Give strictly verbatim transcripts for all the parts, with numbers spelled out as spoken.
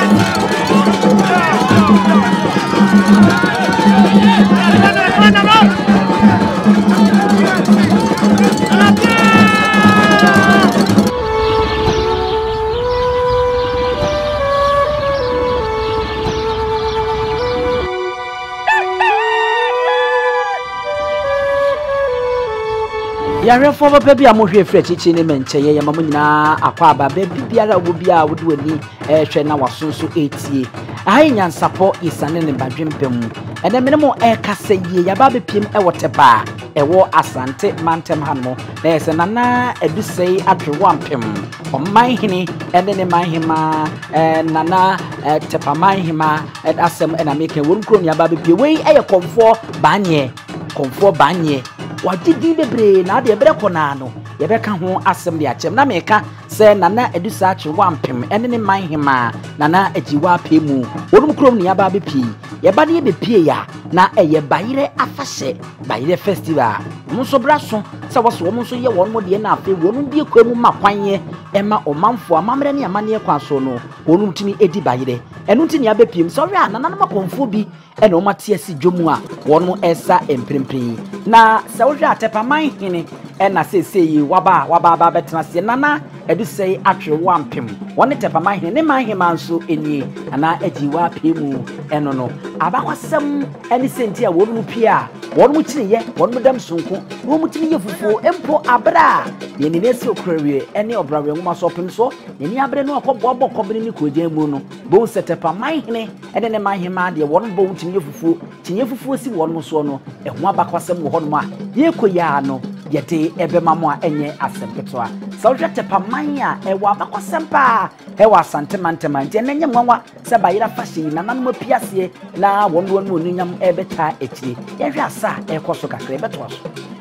Yare for baby amohwe frɛ chichi ne menche ye yama nyina akwa aba baby biara wo bia wo de wani eh hwɛ na wasonso etie ayi nyansapo isane ne badwempem ene mene mo e kasa ye yaba bepiem e woteba e wo asante mantem hano na yese nana Adusei Adwe Ampem Tepamanhene ene ne manhema eh nana Tepamanhene asem ena meke won kro ne yaba bepie wei eye komfo Baanie komfo Baanie wajidi bebre na de ebre kona no ye beka ho asem de achem na meka se nana Adusei Adwe Ampem ene ne manhema nana ajiwa pemu wonum krom ne yaba bepi ye ba de bepie ya na eye bayire afahye bayire festival mo so braso se wo so wo so ye won mo de na afi wonum bi kwemu makwanye ema omanfo amamre ne amane kwaso no wonum timi edi bayire enu ntini abepiem so wi anana na makonfo bi ene o mate asi dwomu a wonum esa emprempren na se wo hwa Tepamanhene ena seseyi waba waba ba betena se nana Adusei Adwe Ampem woni Tepamanhene ne manhema nso eni ana ajiwa pemu eno no abakwasem eni senti a wonum pia wonum kiriye wonum dam sonko wonum tini ye fufu empo abra ye ni nesi okrewe eni obrawe nguma so pem so ye ni abre no akobbo bokobre ni kojan mu no bo se Tepamanhene ene ne manhema de wonum bo tini ye fufu tini ye fufu si wonum so no eho abakwasem wo honum a ye koya no yete ebe mamo a enye asempetoa sawja Tepamanhene a ewa abakwasem ewa Asante mantemanti enye nwanwa se bayira fashi na nanum apiase na wonu wonu onunyam ebeta echi yehwe asa ekoso kakra ebeto aso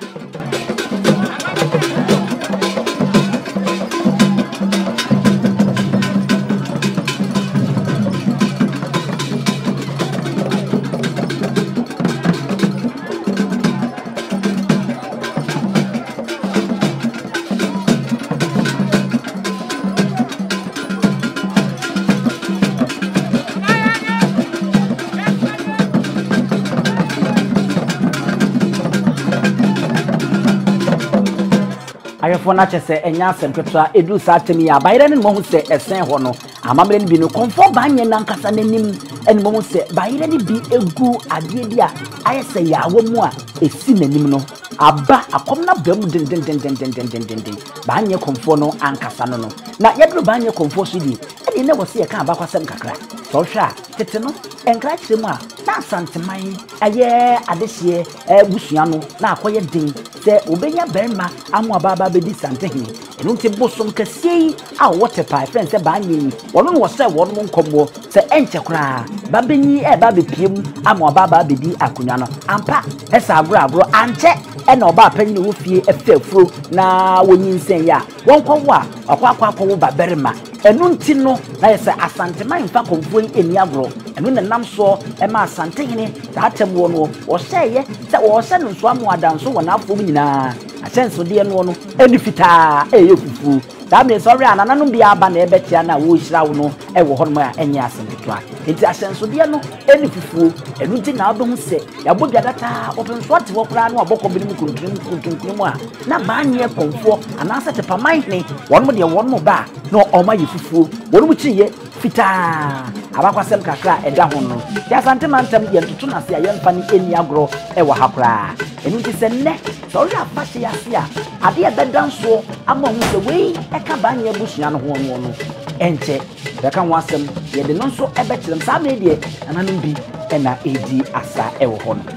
ayefo na chese enya asempetwa edu satemi ya bayire ne mo hu se esen ho no amamre ne bi no konfo Baanie na nkasa nanim ene mo hu se bayire ne bi egu ade dia ayese yawo mu a esi nanim no aba akomna bam den den den den den den den den Baanie konfo no ankasa no no na yedro Baanie konfo so di ene ne wo se ye kan abakwasem kakra so hwa tete no enkra chiremu a na Asante man aye adehye ebusua no na akoye den se obenya berma amu ababa bedi santehene enu nti bosom kase a waterpie friend se Baanie wono no se wono nkombo se enche kra babenyi e ba bepiem amu ababa bedi akunya no ampa esa agro agro anche e na oba panyi wo fie efefuro na wonyinsen ya wonkwo a akwa akwa akwo ba berma enu nti no na yese Asante man fa komfo eni agro enu na nam so e ma Asantehene datem wo no wo seye se wo se no so amu adanso wo na afo nyina asenso de no no eni fita e yefufu da me sorry anananu bia aba na ebetia na wo hira wo no e wo hono a enye asempetwa enti asenso de no eni fufu enu nti na obo se ya bodwa data obenso ate wo kra no abokọ bi ni kuntun kuntun mu a na Baanie komfo anasa Tepamanhene wono de wono ba no oma yefufu wono mu chiye fita abakwasem kakra eda ho no ya Asante mantam ye ntutu na se ya yemfa ni eni agro e wo hakra enu nti se ne so ya fashi ya sia ade e bedanso ama hu se wei e ka Baanie busua no ho no no enche be ka ho asem ye de no so e betirem sa me de ananum bi e na edi asa e wo ho no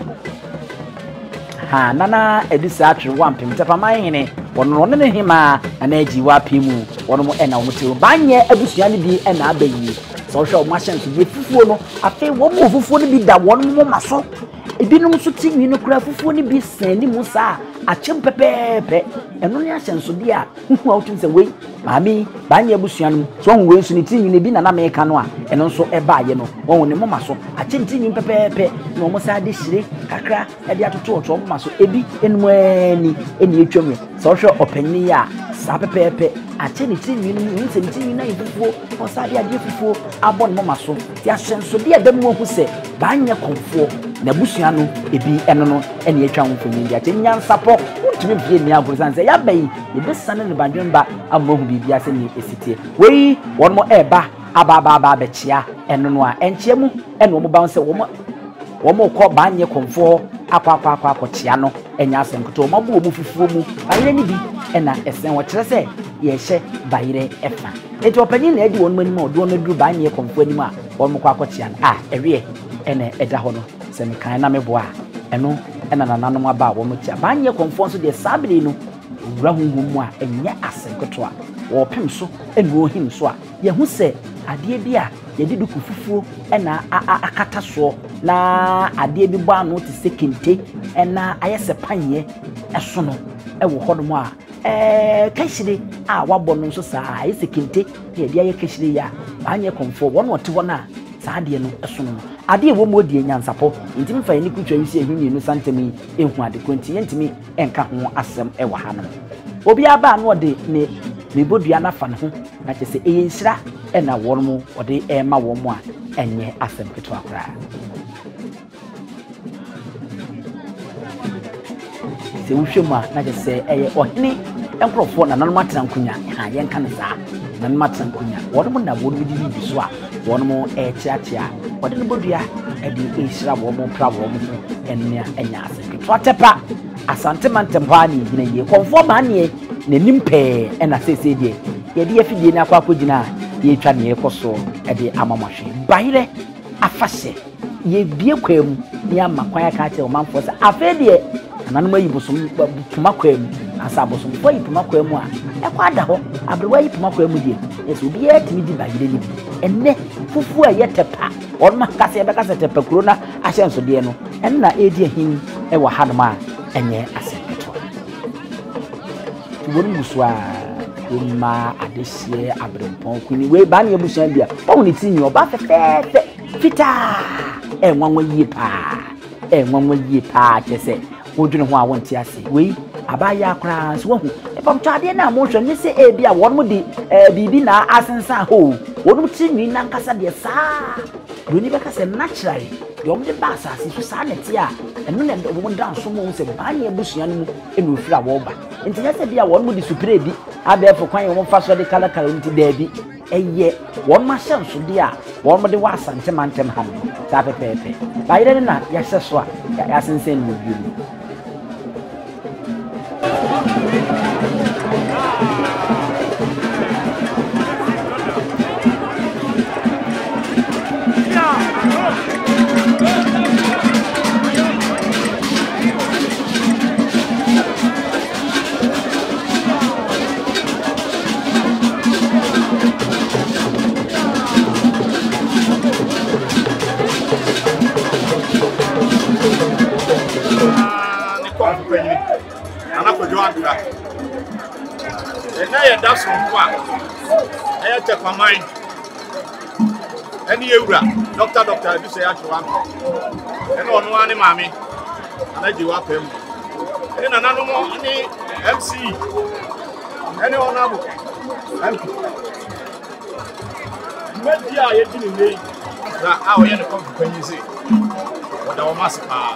ha nana Adusei Adwe Ampem Tepamanhene wono no ne hima ana ajiwa pemu wono mo e na wo te Baanie abusua ne bi e na abayi so hwe o machine so ye fufuo no afi wo mo fufuo ne bi da wono mo maso ebinom so tinwi no kura fufuo ni bi sen ni mu sa achem pepepe eno ne ahyenso de a hu autum se we maami Baanie abusua no so hu we so ni tinwi ne bi na na meka no a eno so e ba ye no won ne moma so achem tinwi pepepe no mo sa de hire kakra e de atoto oto moma so ebi enum ani eni etwam so hwe opanyi a sa pepepe achem tinwi no ni se tinwi na ifufuo o sa de ade fufuo abon moma so ti ahyenso de adam wo hu se Baanie konfo na busua no ebi eno no eni etwa ho fo ni ate NYANSAPO untumi bie ni agoro say ya bai e besane ne badwemba amohu bibia se ni esitie wei won mo eba aba aba aba bechia eno no a enchia mu eno mo ba se wo mo wo mo ko Baanie konfo akwa akwa akwa akochia no enya asenkoto mo bo mu fufuo mu bayire ni bi ena esen wo kire se ye hye bayire efa eti opanyin na edi won mani ma odo no duru Baanie konfo ani ma won mo ko akochia ah ewe ene eda ho no se me kan na me boa eno ena nananom aba wo mo tia Baanie konfo so de sabiri no wura honhom mu a enye asenkoto a wo pem so enu ohim so a ye hu se ade bi a ye de duku fufuo ena akata so na ade bi bo anu te sekente ena ayese panye eso no e wo hono a eh kashire a wabo no so sa ayese kente ye de aye kashire ya Baanie konfo wo no te ho na sa ade no eso no ade wo mo die NYANSAPO ntimi fa ni kutwa yisi ehunni no santemi ehu ade konti yentimi enka ho asem e wa hanom obi aba no de ne ne bodua na fa ne ho na kyese eyensira e na won mo ode e ma wo mo a enye asem keto akra se wohwema na kyese eye ohene enkrofo na nanom atrankunya ha yenka ne saa nanom atrankunya won mo na won bi bi so a won mo e chiachia wode no bodua e de ehira wo mo pra wo mo enya enya asem keto atepa Asante mantempani gina ye konfo Baanie ne nimpe ena sese die ye de afidie na akwa kogina ye twa ne ekoso e de amamahwe bayire afahye ye bie kwam ne amakwan aka che o manfo sa afedie nanom ayi bosom puma kwam asa bosom fo yi puma kwam a e kwa da ho abrewa yi puma kwam die yeso bie timi di bayire ni enne fufu a ye tepa on ma kase be kase tepa kuro na ahyenso de no enna edi hin e wa hanoma enye asenketo wonu muswa kuma Adusei abrempon kuni we Baanie abusua bia won ni tinyi oba fefefe fita e nwanwa yie pa e nwanwa yie pa kese wodwene ho a wonte ase we abaya akra so hu e pam twade na mo hwe ne se e bia won mo di bibi na asensa ho wonu tinyi na nkasa de sa roni be kase natural yom de basa si so sa neti a eno na wo ndan so mo se Baanie abusua no enu ofira wo ba nti ya se bia won mo di supre bi abefo kwan wo fa so de kala kala nti da bi eye won ma hye nso de a won mo de wa Asante mantem ha no ta pepepe bayire na ya hye so a ya sensen no bi Ena ye da so kwa e Tepamanhene eni ewura doctor doctor Adusei atwa ena ono ani maami anaji wa pem eni nananu mo ni M C eni onabo Ampem media ye dini nei na awo ye ne konfanyi se oda wo masipa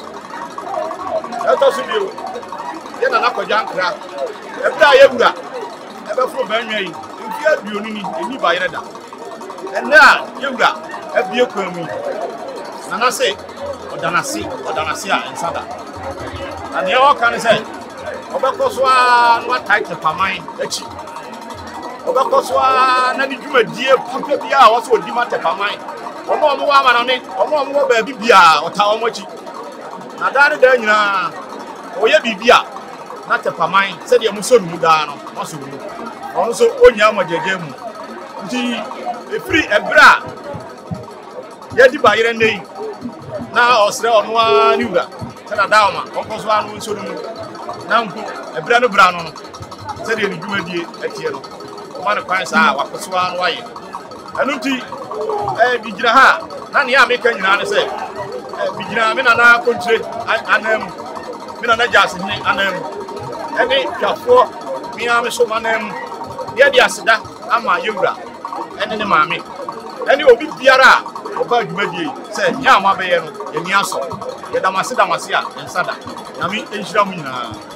eto subiro ye na nakwaja nkra ebda ye wura ebe fro banwa yi mfi aduonu ni eni bayire da ena ye wura ebie kwami na na se odanasi odanasi a ensada na ne o kan se obekoso a no attack Tepamanhene echi obekoso a na ni dwumadie pampe bia a wo so odi ma Tepamanhene omo omo wa ma na ne omo omo ba bibia ota omo chi na dare da nyina oye bibia na Tepamanhene se de muso nu da no oso nu ono so onya amajeje mu nti efiri ebra ye di bayire nei na osre ono ani wura se na dawo ma onkoso anu nso nu na nku ebra no bra no no se de ni dwumadie atie no ma ne kwan sa wakoso anu aye anu nti eh bigira ha na ne ya meka nyina ne se eh bigira me na na kontre anam me na na jase ni anam ene twafo mi ame so manam ye di aseda ama yewura ene ne maame ene obi biara oba dwumadie se nya ama be ye no eni aso ye damase damase a ensada na mi enhira mu nyina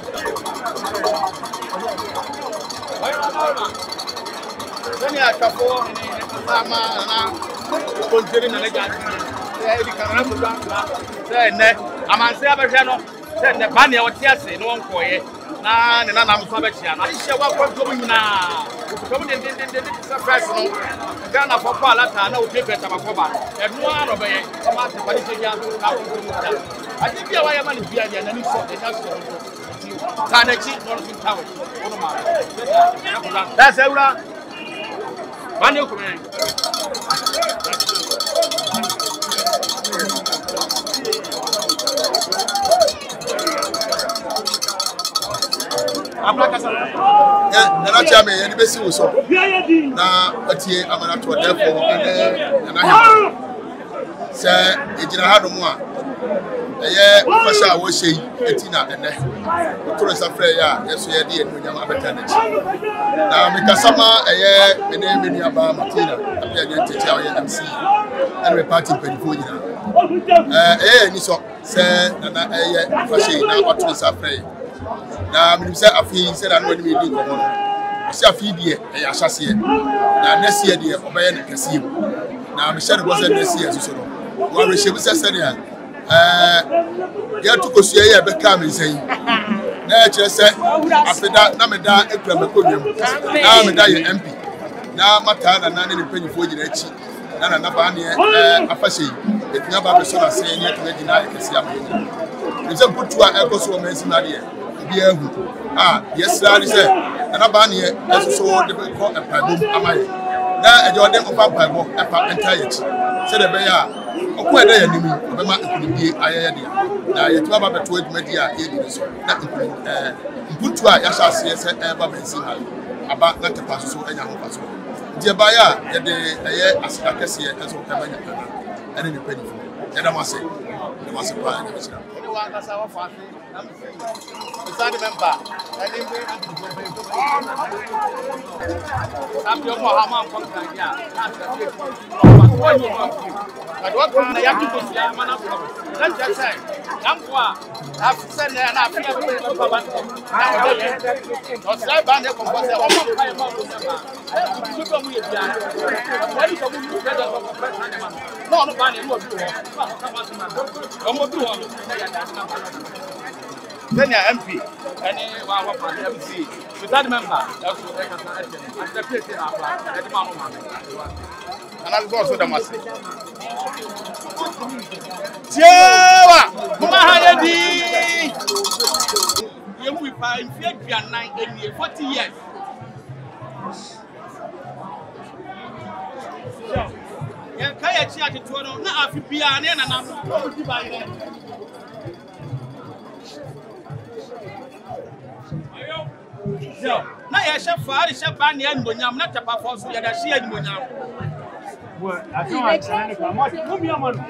ene atafo ama na konjeri na leja e di kanara mu ba se ne amanse abehwe no se ne ba ne wote ase no wonkoye na ne na nam so abehia na hye wa kwanto mu nyina ko den den den den surprise no Ghana for Palata na obi beta makoba e no aro be ye ma te pari che ya na ko mu ta ati bia wa ya ma ne bia ya na ni so e na so ta na chi no so tawo ono ma that's eura Baanie ko men ya na cha me yani besi wo so na atie amana to defo ene na ha se ejina ha do mu a eye fasha wo shei etina ene otoro sa frɛ ya yeso ye de enu nyama beta na chi na me kasama eye ene menu aba matina apia nye tete aye M C ene party pedifo nyina eh eh ni so se na eye fasha na otoro sa frɛ na me say afi say na no ni me di ko no say afi die e ya hyase na next year die obeye na kase na me share go say next year so no wa re she be say say eh ya to ko sua ye be ka me say na e kire say afida na me da ekura me konwam na me da ye M P na mata na na ne panyifo gina achi na na na ba ne eh afahye etunya ba be so na say ne to gina e kase am ni say putu a e ko so me sima de biahu ah yes la say na ba ne e so de ko e pabo amaye na e je ode ko pa pabo e pa entire chi say de be ya okwo e da ya nimi obe ma ekunibie ayeye de na ye tuba ba beto adwumadi a ye di so na eh mputu a ya hyase say e ba bensi ha aba na tepa so enya ho paso die ba ya ye de eye asika kese e so ka banya kana ene ni pani ye da mase de mase pa na bisira ni wa ka sa wa fa na me say member ene ni am yo mo ha ma ko kan ya na se ko ni mo but what can I have to do ya mana ko let's just say yankwa afisa na na afia ko ko baba na o de o sai ba ne ko ko se o mo kai mo ko na ba ko mu ye bia wani ko mu de da ko ko na ma no no ba ne mo du ho ba ko ma se ma o mo du ho Then M P any wa wa pa M C without member e ko e ka sa e at the place na apa e di ma mo ma ana go so da masi Tiewa mama ha ye di ye mu pa infia duanan enie forty years ye ka ye chi ateto no na afi bia na na na ko di ba ye na ye chef fari chef Baanie animonyam na tapa fo so ye da hye animonyam wo aso an ko mo mo mi amanu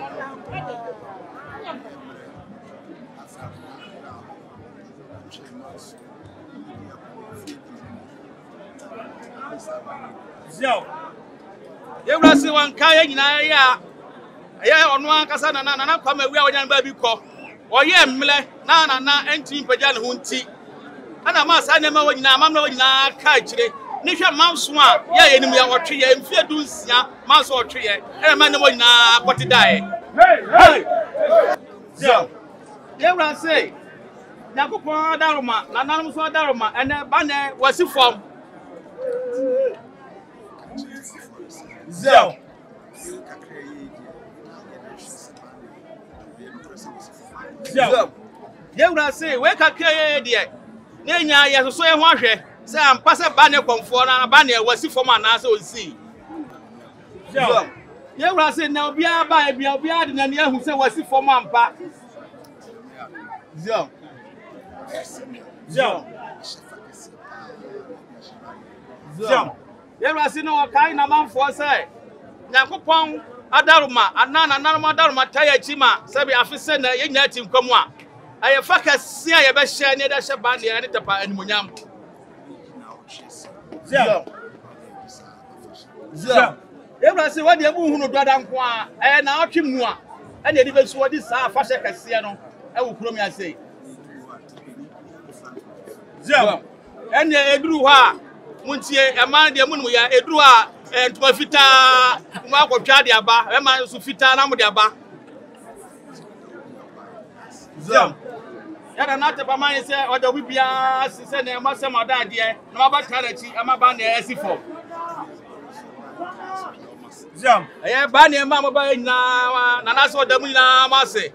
Zio ye wura se wan kai nyina ya ye onu ankasa na na na kwama wi a wonya ba bi ko oye mmle na na na enti mpaja ne ho nti ana ma sa ne ma wonyina amamna wonyina ka kire ni hwe manso a ye ye nim ya wotwe ye mfie du nsia manso wotwe ye e ma ne wonyina kwoti dae hey hey Zio ye wura se yakopon daroma na nanum so daroma ene ba ne wasi fom Zio Zio ye wura se we kakra de ne nya ye so ye ho ahwe se ampa se ba ne konfo na ba ne wasi fom ana se onsi Zio You were saying now, be a by be a beard and you who say was it for Mampa. Zio. Zio. Zio. You were saying no kind of man for say. Nakupong Adaruma, Anana, Nanama Daruma, Taya Chima, Sabi Afisen, a young team come on. I have fuck a see a best share near the Shabani and Tapa and Munyam. Zio. Zio. Every say what the moon who got down and now Chimua, and they even saw this Fasha Cassiano, I will come and say. Zio. And they drew her. Muntie, a man, the moon we are a drua, and to a fita, Marco Chadiaba, a man Sufita Namudiaba. Zio. Yada na Tepamanhene say or the Wibia say na ma say ma da de no ba Karachi ama ba na esifo Zam eh ba na ma ma ba na na na so da mu na ma say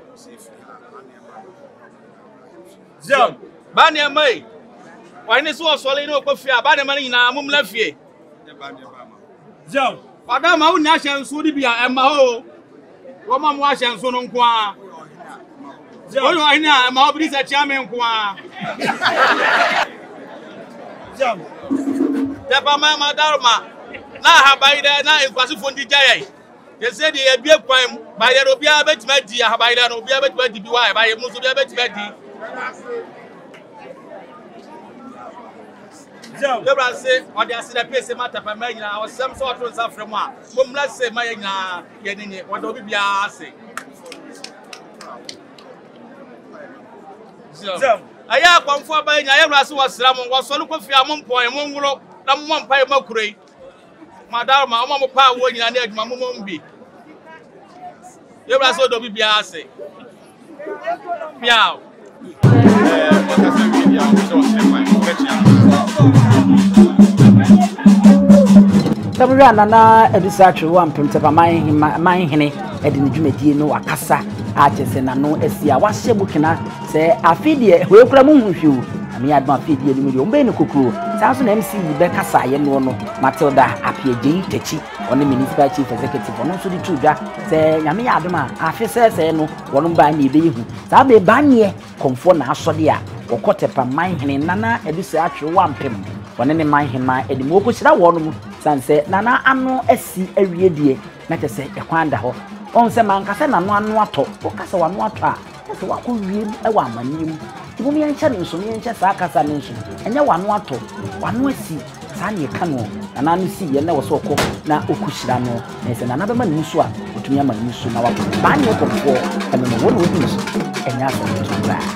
Zam ba na mai wa ni so so le ni okofia ba na ma na mum la fie Zam Ada ma wu na hyenso di bia e ma ho wo ma mo hyenso no nko a Oh, I know, I'm already a chairman. Jump. Tepamanhene Daruma. Now, have by there now in Quasifundi Jay. They said they be a crime by the Robia Betmedi, have by the Robia Betmedi, by a Muslim Betmedi. Jump. The brother say, or they said a place of Tepamanhene, or some sort of from one. Whom let's say, my getting it, what do we be asking? I have one for by Nyayas was Ram was so look of your point, Mongo, and one pie mockery. Madame, my mamma power when you are near my mumbi. You are so do be assay. Meow. Tamura nana Adusei one Ampem Tepamanhene edin dwumadi no akasa agese na no asia wahye bukina se afidie we kura mu hwehwu ami adma afidie ni mu ombe ne kokuro sanso na M C be kasa ye no no Matilda Apiaje Techi on municipal chief executive on so di tudwa se nyame adma afese se no wono ba na ebe yehu sa be Baanie komfo na asode a wokote Tepamanhene nana Adusei one Ampem wone ne manhema edimo okosira wono mu sanse nana ano asi awie die na tese ekwanda ho on se mankase nano ano ato okasa wano ato a tese wakowie e wa amanim tibo mi enche ne nso mi enche sa akasa ne nso enye wano ato wano asi sa ne ka no nana no si ye na wo so okọ na okushira no na se nana be ma ne nso a otumi ama ne nso na wa ba ne okofo e me no wo no odi nso enya so nso ba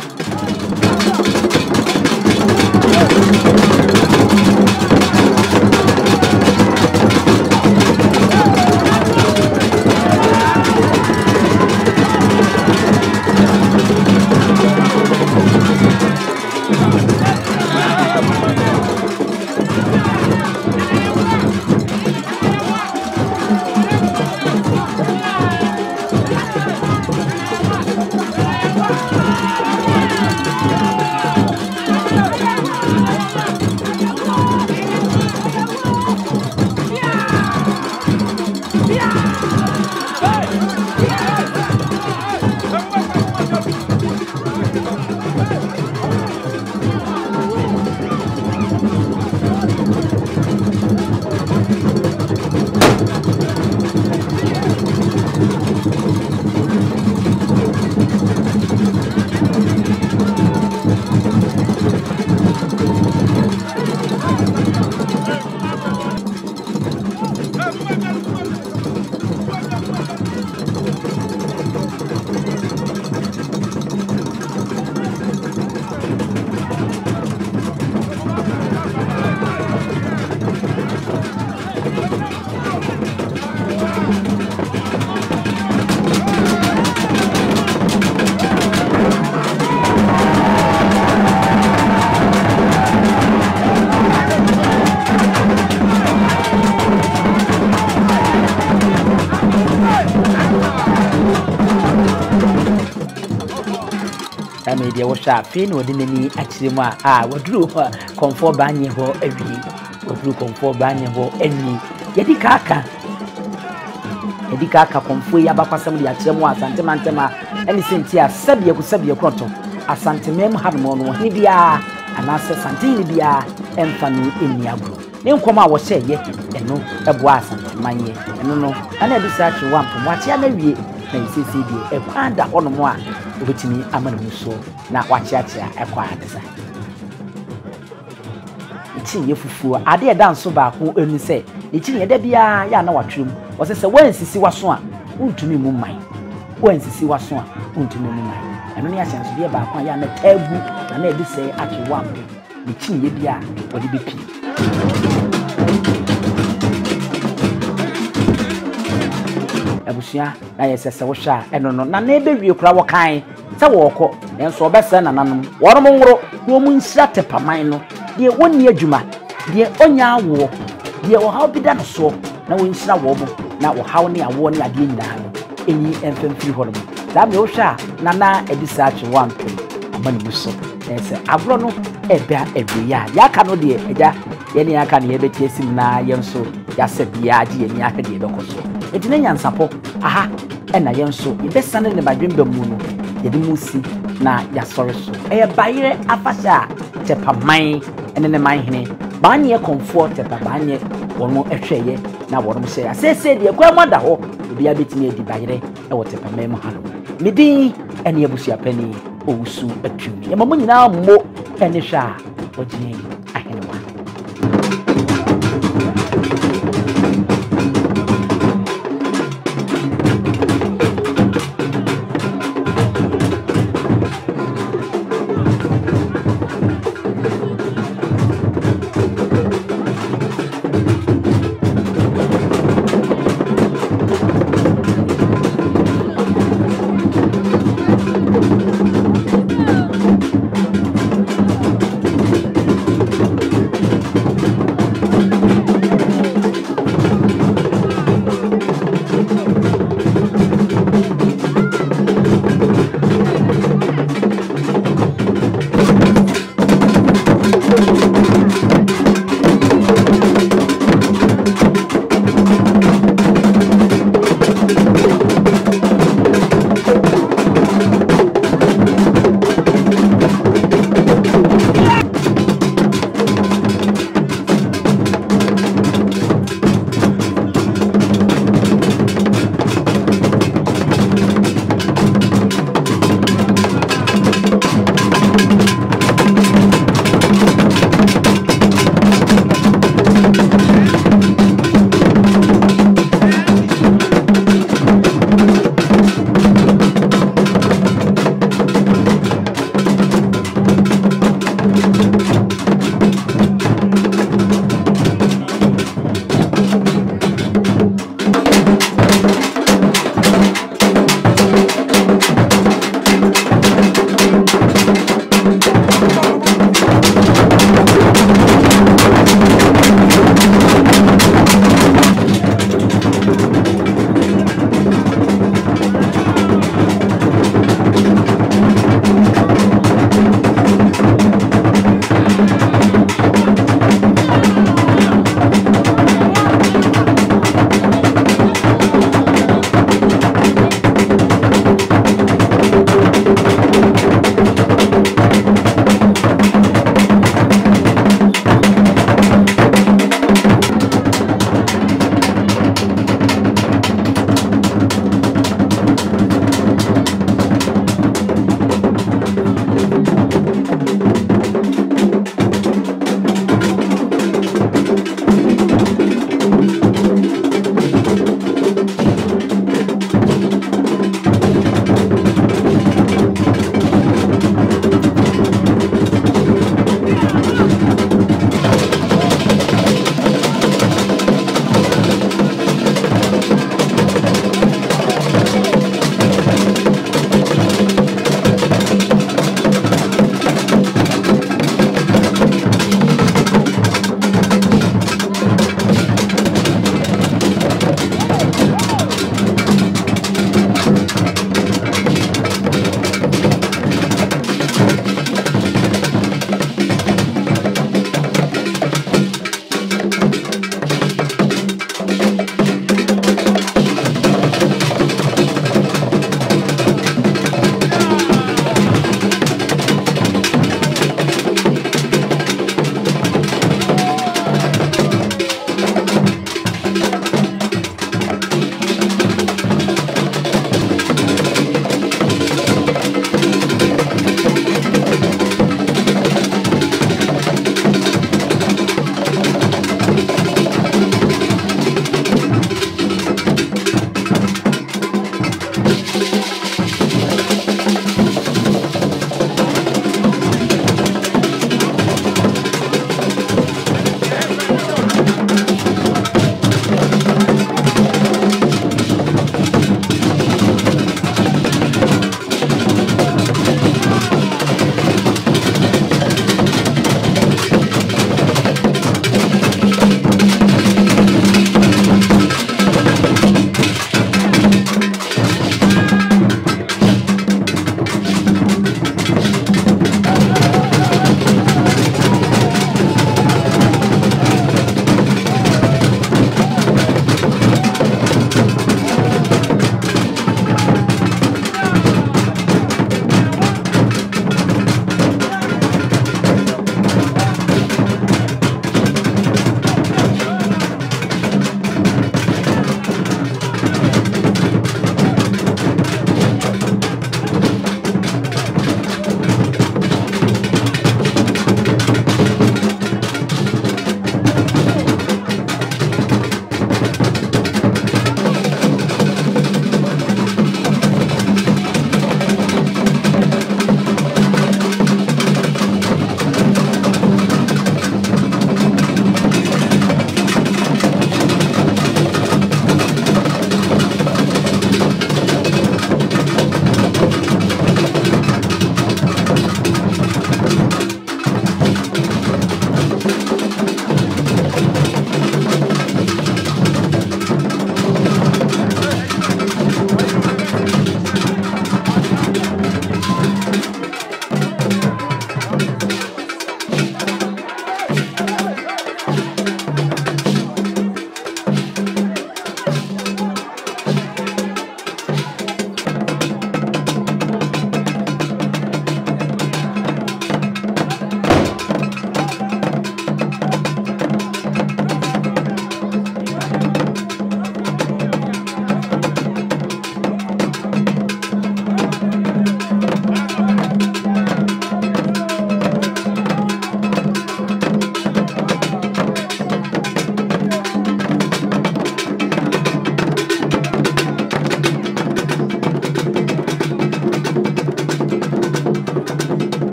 Media was sharp, fin or didn't actually ah, what drew her comfort Baanie ho every, what drew comfort Baanie ho any, yet the kaka. edika aka konfo ya bakwasam de akyerɛ mu asante mantema ɛne sentia sabie ku sabie kroto asante mem hadmo no hene bia anase santini bia emfa no eni agro ne nkɔm a wɔhyɛ ye ɛno ɛboa asante manye ɛno no ana Adusei atwe wampom wakyea na wie na isisi die ɛkwanda hɔ no a obetimi amana mu so na wakyeakyea ɛkɔ adesa ichi ye fufuo ade ɛda nso baako enu sɛ ichi ye da bia ya na watwem wɔsɛ sɛ wansisi waso a untumi mu man wansisi waso a untumi mu man ɛno ne ahyɛnso bia baako a ya na tabu na na Adusei atwe wampom ichi ye bia wɔde bepi abusua na yesese wo hwa eno no na na ebe wie kura wo kan se wo kɔ enso obese na nanom wɔn mo nworo wo mu nhyira tepaman no de wonni adwuma de onya awo de wo haw bi da no so na wo nhyira wo mo na wo haw ne awo ne ade nyinaa no enyi emfemfiri hɔ no da me wo hwa na na Adusei atwe wampom amani mu so ese agro no ebe a ebe ya yaka no de eja ye ne yaka ne ye betie sim na ye nso ya se bia age ye ne yaka de be koso enti ne nyansapo aha ena ye nso ye besane ne badwemba mu no ye de musi na ya sɔre so eye bayire afasha tepaman ene ne manhene Baanie konfo Tepamanhene wono ehweye na wono hye ya sese de kwa moda ho obi abetimi edi bayire e wo tepaman mu hano midin ene abusua pani owusu atwumi ye mamu nyina mo ene hwa ogye ahenewa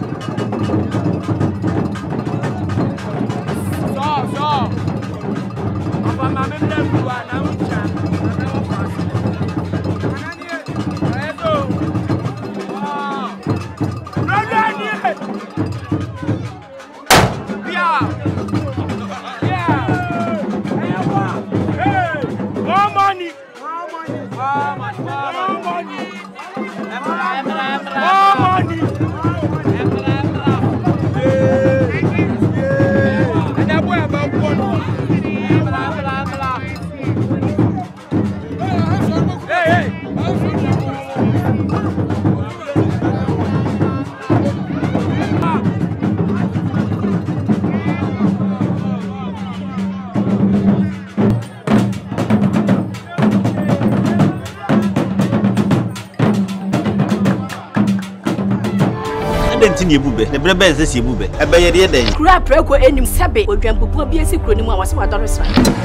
Continue bube the brebe is the bube e be ye de den kura preko enim sebe odwampopo bi esi kuro ni mu awase wadoresa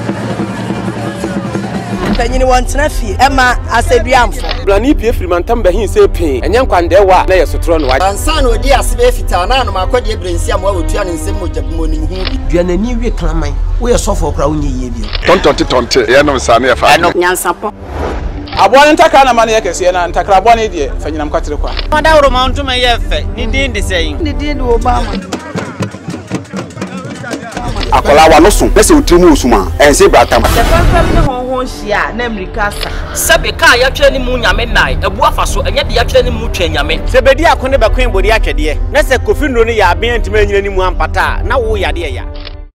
tanyini wantena fie ema aseduamfo blani pie frimantam behin se pin enye nkwande wa na yesotro no wa ansan odi asebe fita na anoma akode brensi am wa wotua ne nsem mojabi monim hu duanani wie klaman wo ye sofo kra wo nye ye bi tontonte tonte ye no sane ye fa nyansapo abone ntaka na mane yakese na ntakra abone de fanyinam kwatere kwa mada woro ma ntuma ye fe ni din de sei ni din de obama akola wa no so pese otrimu osuma ense bratam the problem ne honhon hia na amerika sa sebe ka ya twere ni mu nyame nai ebu afaso enye de ya twere ni mu twa nyame sebedi akone be kwen bodi atwede na se kofi nro ne ya aben ntima nyina ni mu ampata na wo yade ya